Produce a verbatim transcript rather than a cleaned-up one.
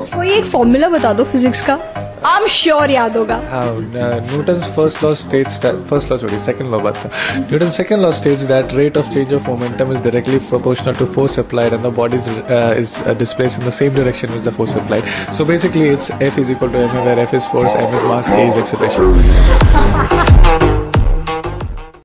कोई एक फॉर्मूला बता दो फिजिक्स का, आई एम श्योर याद होगा. Newton's first law states that first law sorry second law बात था. Newton's second law states that rate of change of momentum is directly proportional to force applied, and the body is, uh, is uh, displaced in the same direction as the force applied. So basically, it's F is equal to ma, where F is force, m is mass, a is acceleration.